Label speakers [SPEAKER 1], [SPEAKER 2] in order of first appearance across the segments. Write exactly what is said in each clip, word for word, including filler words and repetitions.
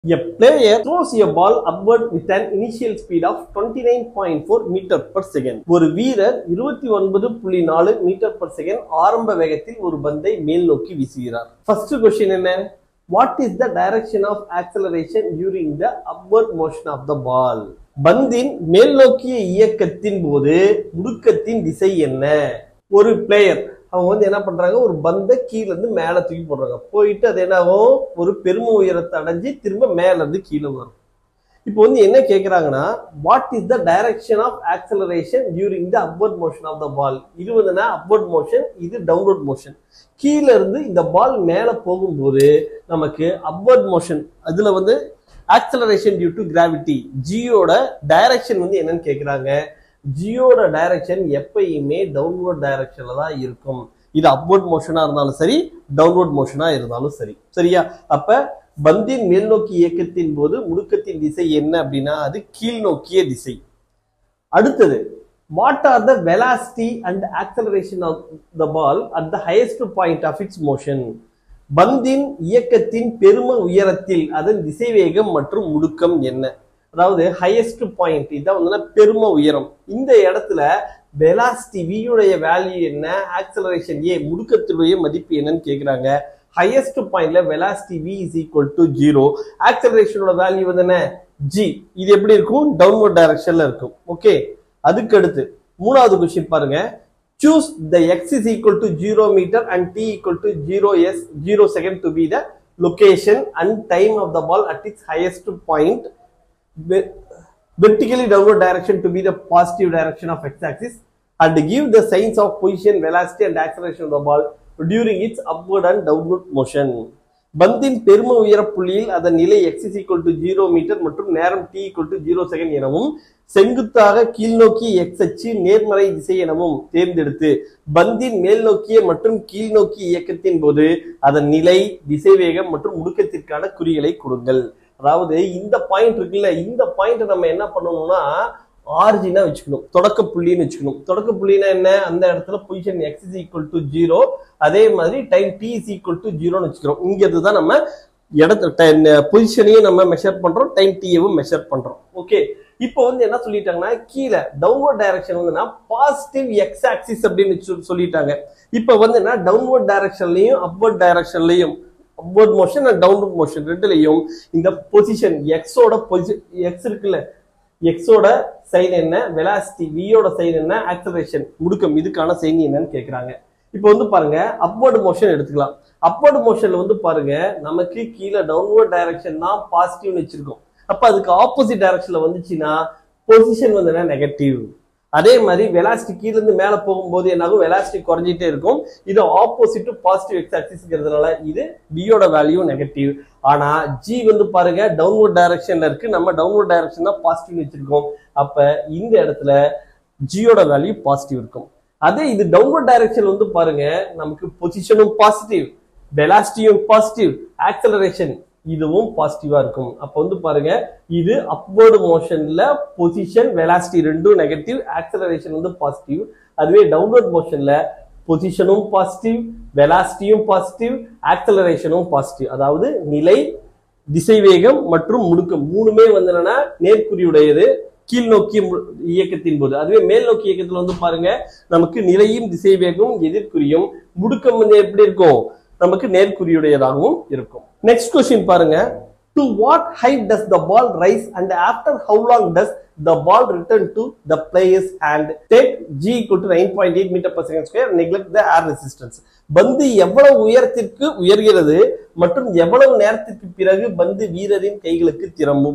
[SPEAKER 1] A player throws a ball upward with an initial speed of twenty-nine point four meter per second. ஒரு வீரர் இருபத்தி ஒன்பது புள்ளி நாலு மீட்டர் per second ஆரம்ப வேகத்தில் ஒரு பந்தை மேல் நோக்கி வீசுகிறார். First question என்ன? What is the direction of acceleration during the upward motion of the ball? பந்தின் மேல் நோக்கிய இயக்கத்தின் போது முடுக்கத்தின் திசை என்ன? ஒரு பிளேயர் அவங்க வந்து என்ன பண்றாங்க, ஒரு பந்தை கீழே இருந்து மேல தூக்கி போடுறாங்க. போயிட்டு அது என்னாகும், ஒரு பெரும உயரத்தை அடைஞ்சு திரும்ப மேல இருந்து கீழே வரும். இப்போ வந்து என்ன கேட்கிறாங்கன்னா, what is the direction of acceleration during the upward motion of the ball? இது வந்து அப்வர்ட் மோஷன், இது டவுன்வர்ட் மோஷன். கீழே இருந்து இந்த பால் மேல போகும்போது நமக்கு அப்வர்ட் மோஷன், அதுல வந்து ஆக்சலரேஷன் டியூ டு கிராவிட்டி, ஜியோட டைரக்ஷன் வந்து என்னன்னு கேட்கிறாங்க. ஜியோட டைரக்ஷன் எப்பயுமே டவுன்வர்ட் டைரக்ஷன்ல தான் இருக்கும். இது அப்வர்ட் மோஷனா இருந்தாலும் சரி, டவுன்வர்ட் மோஷனா இருந்தாலும் சரி. சரியா? அப்ப பந்தின் மேல் நோக்கி இயக்கத்தின் போது முடுக்கத்தின் திசை என்ன அப்படின்னா அது கீழ் நோக்கிய திசை. அடுத்தது, what are the velocity and acceleration of the ball at the highest point of its motion? பந்தின் இயக்கத்தின் பெரும உயரத்தில் அதன் திசைவேகம் மற்றும் முடுக்கம் என்ன? அதாவது ஹையஸ்ட் பாயிண்ட், இதான் வந்து பெரும உயரம். இந்த இடத்துல வெலாசிட்டி வியுடைய வேல்யூ என்ன, ஆக்சலரேஷன் ஏ முடுக்கத்தினுடைய மதிப்பு என்னன்னு கேக்குறாங்க. ஹையஸ்ட் பாயிண்ட்ல velocity v is equal to zero, ஆக்சலரேஷனோட வேல்யூ வந்து என்ன, g. இது எப்படி இருக்கும், டவுன்வர்ட் டைரக்ஷன்ல இருக்கும். ஓகே, அதுக்கு அடுத்து மூணாவது கொஸ்டின் பாருங்க. choose the x is equal to zero meter and t equal to zero s zero second to be the location and time of the ball at its highest point, vertically downward direction to be the positive direction of x-axis, and give the signs of position, velocity and acceleration of the ball during its upward and downward motion. பந்தின் பெரும உயர புள்ளியில் அதன் நிலை x is equal to zero metre மற்றும் நேரம் t equal to zero second எனவும் செங்குத்தாக கீழ்நோக்கிய x அச்சு நேர்மறை திசை எனவும் தேர்ந்தெடுத்து பந்தின் மேல் நோக்கிய மற்றும் கீழ்நோக்கிய இயக்கத்தின் போது அதன் நிலை, திசைவேகம் மற்றும் முடுக்கத்திற்கான குறிகளை கொடுங்கள். அதாவது இந்த பாயிண்ட் இருக்குல்ல, இந்த பாயிண்ட் நம்ம என்ன பண்ணணும்னா ஆரிஜினா வச்சுக்கணும், தொடக்க புள்ளின்னு வச்சுக்கணும். தொடக்க புள்ளினா என்ன, அந்த இடத்துல position x is equal to zero, அதே மாதிரி time t is equal to ஜீரோன்னு வச்சுக்கிறோம். இங்க இதுதான் நம்ம இடத்த பொசிஷனையும் நம்ம மெஷர் பண்றோம், டைம் டீயவும் மெஷர் பண்றோம். ஓகே, இப்போ வந்து என்ன சொல்லிட்டாங்கன்னா, கீழே டவுன்வர்ட் டைரக்ஷன் வந்து பாசிட்டிவ் எக்ஸ் ஆக்சிஸ் அப்படின்னு சொல்லிட்டாங்க. இப்போ வந்து என்ன, டவுன்வர்ட் டைரக்ஷன்லயும் அப்வர்ட் டைரக்ஷன்லயும், upward motion and downward motion ரெண்டுலயும் இந்த பொசிஷன் எக்ஸோட பொசிஷன், எக்ஸ் இருக்குல்ல, எக்ஸோட சைன் என்ன, வெலாசிட்டி வியோட சைன் என்ன, ஆக்சலரேஷன் முடுக்கம், இதுக்கான சைன் என்னன்னு கேக்குறாங்க. இப்போ வந்து பாருங்க, அப்வர்ட் மோஷன் எடுத்துக்கலாம். அப்வர்ட் மோஷன்ல வந்து பாருங்க, நமக்கு கீழே டவுன்வர்ட் டைரக்ஷன் தான் பாசிட்டிவ்னு வச்சிருக்கோம். அப்ப அதுக்கு ஆப்போசிட் டைரக்ஷன்ல வந்துச்சுன்னா பொசிஷன் வந்து என்ன, நெகட்டிவ். அதே மாதிரி வெலாசிட்டி கீழ இருந்து மேல போகும்போது என்னாகும், வெலாசிட்டி குறைஞ்சிட்டே இருக்கும். இது ஆப்போசிட் டு பாசிட்டிவ் எக்ஸ் ஆக்சிஸ்ங்கிறதுனால இது பியோட வேல்யூ நெகட்டிவ். ஆனா ஜி வந்து பாருங்க டவுன்வர்ட் டைரக்ஷன்ல இருக்கு, நம்ம டவுன்வர்ட் டைரக்ஷன் தான் பாசிட்டிவ் வச்சிருக்கோம். அப்ப இந்த இடத்துல ஜியோட வேல்யூ பாசிட்டிவ் இருக்கும். அதே இது டவுன்வர்ட் டைரக்ஷன் வந்து பாருங்க, நமக்கு பொசிஷனும் பாசிட்டிவ், வெலாசிட்டியும் பாசிட்டிவ், ஆக்சலரேஷன் இதுவும் பாசிட்டிவா இருக்கும். அப்ப வந்து பாருங்க, இது அப்வர்ட் மோஷன்ல பொசிஷன், வெலாசிட்டி ரெண்டும் நெகட்டிவ், ஆக்சலரேஷன் வந்து பாசிட்டிவ். அதுவே டவுன்வர்ட் மோஷன்ல பொசிஷனும் பாசிட்டிவ், வெலாசிட்டியும் பாசிட்டிவ், ஆக்சலரேஷனும் பாசிட்டிவ். அதாவது நிலை, திசைவேகம் மற்றும் முடுக்கம் மூணுமே வந்து என்னன்னா நேர்குறியுடையது கீழ் நோக்கிய இயக்கத்தின் போது. அதுவே மேல் நோக்கிய இயக்கத்துல வந்து பாருங்க, நமக்கு நிலையும் திசைவேகம் எதிர்குறியும், முடுக்கம் வந்து எப்படி இருக்கும், நமக்கு நேர்குறியுடையதாகவும் இருக்கும். நெக்ஸ்ட் क्वेश्चन பாருங்க. To what height does the ball rise and after how long does the ball return to the player's hand? Take g equal to nine point eight meter per second square, neglect the air resistance. பந்து எவ்வளவு உயரத்திற்கு உயர்கிறது மற்றும் எவ்வளவு நேரத்திற்கு பிறகு பந்து வீரரின் கைகளுக்கு திரும்பும்?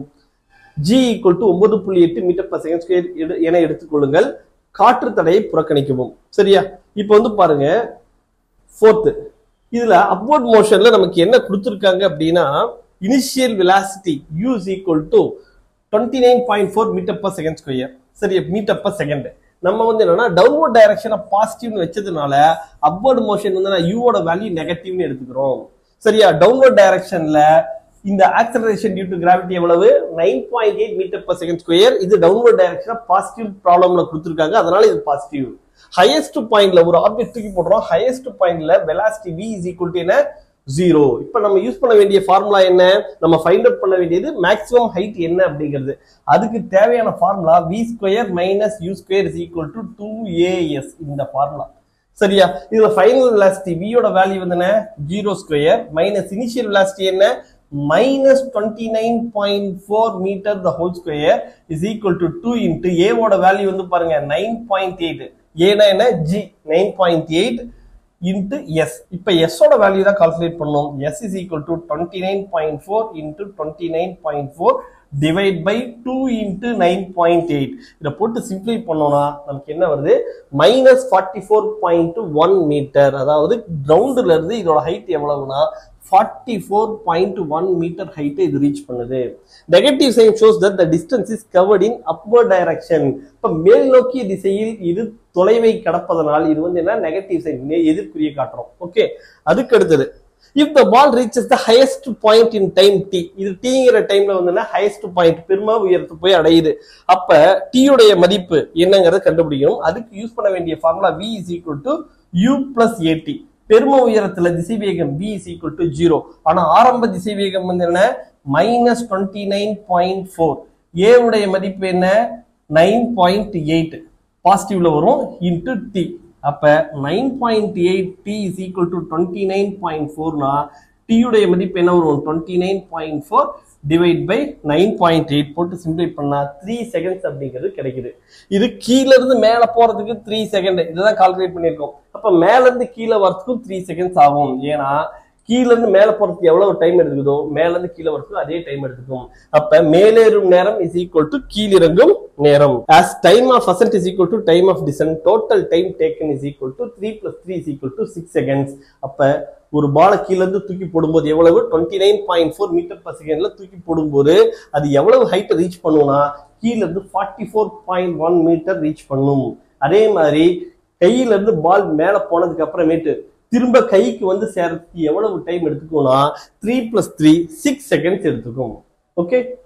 [SPEAKER 1] g equal to ஒன்பது புள்ளி எட்டு மீட்டர் per second square என எடுத்துக்கொள்ளுங்கள். காற்று தடையை புறக்கணிக்கவும். சரியா? இப்போ வந்து பாருங்க, ஃபோர்த், இதுல அப்வர்ட் மோஷன்ல நமக்கு என்ன கொடுத்திருக்காங்க அப்படின்னா, initial velocity u is equal to twenty-nine point four metre per second square. சரி, மீட்டர் per செகண்ட். நம்ம வந்து என்னன்னா டவுன்வர்ட் டைரக்ஷனை பாசிட்டிவ்னு வச்சதுனால அப்வர்ட் மோஷன் வந்து u ஓட வேல்யூ நெகட்டிவ்னு எடுத்துக்கிறோம். சரியா? டவுன்வர்ட் டைரக்ஷன்ல இந்த ஆக்சலரேஷன் டியூ டு கிராவிட்டி எவ்வளவு, nine point eight metre per second square. இது டவுன்வர்ட் டைரக்ஷனா பாசிட்டிவ் ப்ராப்ளம்ல கொடுத்திருக்காங்க, அதனால இது பாசிட்டிவ். ஹையஸ்ட் பாயிண்ட்ல ஒரு ஆப்ஜெக்ட் தூக்கி போடுறோம், ஹையஸ்ட் பாயிண்ட்ல velocity v is equal to என்ன, ஜீரோ. இப்ப நம்ம யூஸ் பண்ண வேண்டிய ஃபார்முலா என்ன? நம்ம ஃபைண்ட் அவுட் பண்ண வேண்டியது மேக்ஸிமம் ஹைட் என்ன அப்படிங்கிறது. அதுக்கு தேவையான formula v square minus u square is equal to two a s. இந்த ஃபார்முலா சரியா? இதுல ஃபைனல் வெலாசிட்டி v யோட வேல்யூ வந்து என்ன? Zero square minus initial velocity என்ன? minus twenty-nine point four meter the whole square is equal to two into a ஓட value வந்து பாருங்க nine point eight. a னா என்ன? g nine point eight into s. இப்ப s ஓட value தான் calculate பண்ணோம். s is equal to twenty-nine point four into twenty-nine point four divide by two into nine point eight. இத போட்டு சிம்பிளை பண்ணோம்னா நமக்கு என்ன வருது? minus forty-four point one meter. அதாவது கிரவுண்ட்ல இருந்து இதோட ஹைட் எவ்வளவுனா forty-four point one meter height இது ரீச் பண்ணுது. Negative sign shows that the distance is covered in upward direction. இப்ப மேல் நோக்கிய திசையில் இது தொலைவை கடப்பதனால் இது வந்து என்ன? நெகட்டிவ் சைன், எதிர்குறியை காட்டுறோம். ஓகே, அதுக்கு அடுத்தது if the ball reaches the highest point in time t, இது tங்கிற டைம்ல வந்து highest point பெரும உயரத்து போய் அடையுது. அப்ப t உடைய மதிப்பு என்னங்கறத கண்டுபிடிக்கணும். அதுக்கு யூஸ் பண்ண வேண்டிய formula v is equal to u plus at. பெரும உயரத்துல திசைவேகம் v is equal to zero. ஆனா ஆரம்ப திசைவேகம் வந்து என்ன? minus twenty-nine point four. a உடைய மதிப்பு என்ன? nine point eight. பாசிட்டிவ்ல வரும் into t. அப்ப nine point eight t is equal to twenty-nine point four னா t உடைய மதிப்பு என்ன வரும்? twenty-nine point four divide by nine point eight போட்டு சிம்பிளை பண்ணா three seconds அப்படிங்கிறது கிடைக்குது. இது கீழ இருந்து மேல போறதுக்கு three செகண்ட் இதுதான் கால்குலேட் பண்ணிருக்கோம். அப்ப மேல இருந்து கீழ வரதுக்கும் three seconds ஆகும். ஏன்னா கீழ இருந்து மேல போறதுக்கு எவ்வளவு டைம் எடுக்குதோ மேல இருந்து கீழ வரதுக்கு அதே டைம் எடுத்துக்கும். அப்ப மேலேறும் நேரம் is equal to கீழிறங்கும் நேரம். As time of ascent is equal to time of descent, total time taken is equal to three plus three is equal to six seconds. அப்ப ஒரு பால கீழ இருந்து தூக்கி போடும்போது எவ்வளவு? twenty-nine point four metre per செகண்ட்ல தூக்கி போடும்போது அது எவ்வளவு ஹைட் ரீச் பண்ணும்னா கீழ இருந்து forty-four point one metre reach பண்ணும். அதே மாதிரி கையில இருந்து பால் மேல போனதுக்கு அப்புறமேட்டு திரும்ப கைக்கு வந்து சேர்றதுக்கு எவ்வளவு டைம் எடுத்துக்கும்னா three plus three six seconds எடுத்துக்கும். ஓகே.